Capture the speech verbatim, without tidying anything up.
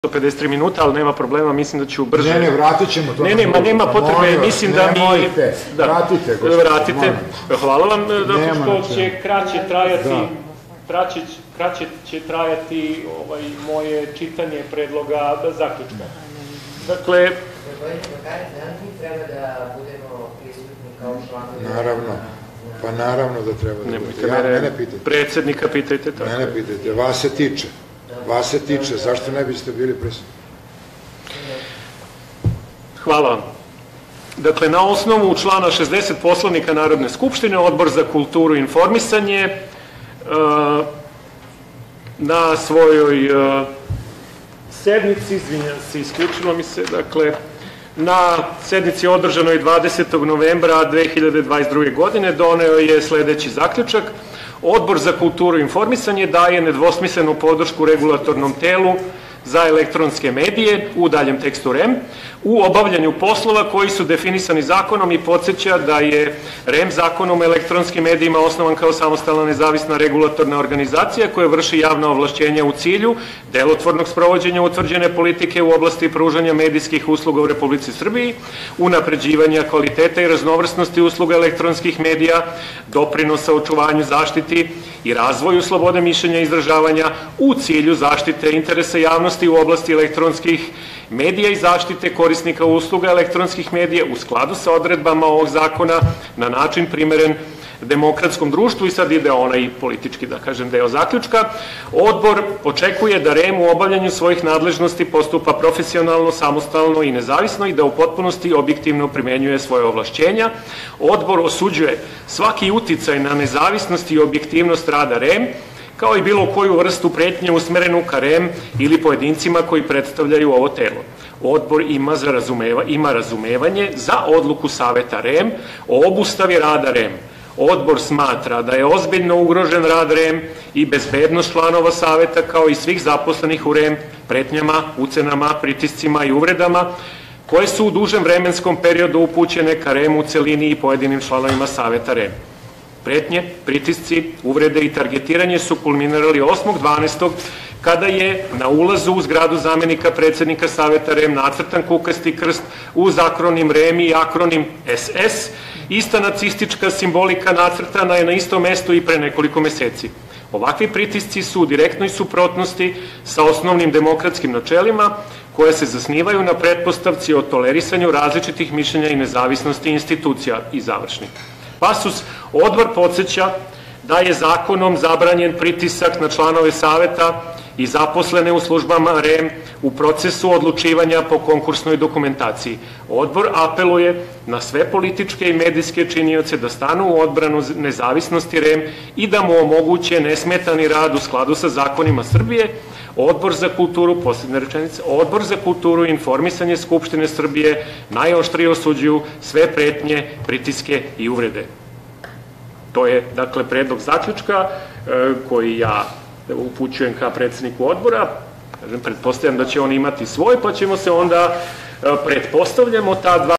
pedeset tri minuta, ali nema problema, mislim da ću brže... Ne, ne, vratit ćemo to. Ne, ne, ma nema potrebe, mislim da mi... Nemojte, vratite, gospodin. Vratite, hvala vam, zato što će kraće trajati, kraće će trajati moje čitanje predloga zaključka. Dakle... Treba da budemo prisutni kao članovi. Naravno, pa naravno da treba da budemo. Nemojte mene, predsednika pitajte tako. Mene pitajte, vas se tiče. Vas se tiče, zašto ne biste bili prisutni? Hvala vam. Dakle, na osnovu člana šezdeset Poslovnika Narodne skupštine, Odbor za kulturu i informisanje na svojoj sednici, izvinjam se, isključilo mi se, dakle, na sednici održanoj dvadesetog novembra dve hiljade dvadeset druge. godine doneo je sledeći zaključak. Odbor za kulturu i informisanje daje nedvosmislenu podršku regulatornom telu za elektronske medije, u daljem tekstu R E M, u obavljanju poslova koji su definisani zakonom i podsjeća da je R E M zakonom o elektronskim medijima osnovan kao samostalna nezavisna regulatorna organizacija koja vrši javna ovlašćenja u cilju delotvornog sprovođenja utvrđene politike u oblasti pružanja medijskih usluga u Republici Srbiji, unapređivanja kvaliteta i raznovrsnosti usluga elektronskih medija, doprinosa očuvanju, zaštiti i razvoju slobode mišljenja i izražavanja u cilju zaštite interesa javnosti u oblasti elektronskih medija i zaštite korisnika usluga elektronskih medija u skladu sa odredbama ovog zakona na način primeren demokratskom društvu. I sad ide onaj politički, da kažem, deo zaključka. Odbor očekuje da R E M u obavljanju svojih nadležnosti postupa profesionalno, samostalno i nezavisno i da u potpunosti objektivno primenjuje svoje ovlašćenja. Odbor osuđuje svaki uticaj na nezavisnost i objektivnost rada R E M, kao i bilo koju vrstu pretnje usmerenu ka R E M ili pojedincima koji predstavljaju ovo telo. Odbor ima razumevanje za odluku Saveta R E M o obustavi rada R E M. Odbor smatra da je ozbiljno ugrožen rad R E M i bezbednost članova Saveta kao i svih zaposlenih u R E M pretnjama, ucenama, pritiscima i uvredama koje su u dužem vremenskom periodu upućene ka R E M u celini i pojedinim članovima Saveta R E M. Pretnje, pritisci, uvrede i targetiranje su kulminirali osmog dvanaestog kada je na ulazu u zgradu zamenika predsednika Saveta R E M nacrtan kukasti krst uz akronim R E M i akronim S S. Ista nacistička simbolika nacrtana je na istom mestu i pre nekoliko meseci. Ovakvi pritisci su u direktnoj suprotnosti sa osnovnim demokratskim načelima koje se zasnivaju na pretpostavci o tolerisanju različitih mišljenja i nezavisnosti institucija. I završni pasus. Odbor podsjeća da je zakonom zabranjen pritisak na članove Saveta i zaposlene u službama R E M u procesu odlučivanja po konkursnoj dokumentaciji. Odbor apeluje na sve političke i medijske činioce da stanu u odbranu nezavisnosti R E M i da mu omoguće nesmetani rad u skladu sa zakonima Srbije. Odbor za kulturu, posljednja rečenica, Odbor za kulturu i informisanje Skupštine Srbije najoštrije osuđuju sve pretnje, pritiske i uvrede. To je, dakle, predlog zaključka koji ja upućujem ka predsedniku odbora. Pretpostavljam da će on imati svoj, pa ćemo se onda, pretpostavljamo, ta dva